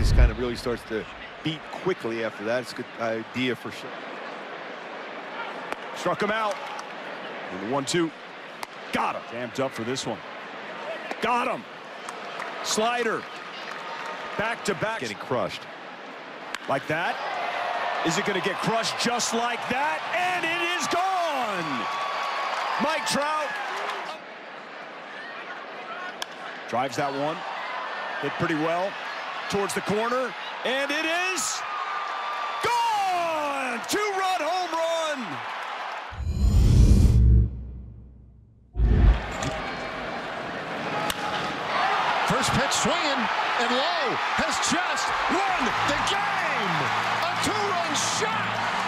he kind of really starts to beat quickly after that. It's a good idea for sure. Struck him out. And the 1-2. Got him. Jammed up for this one. Got him. Slider. Back to back. Getting crushed. Like that. Is it going to get crushed just like that? And it is gone. Mike Trout drives that one. Hit pretty well towards the corner. And it is gone. 2-run home run. First pitch swinging, and Lowe has just won the game. A 2-run shot.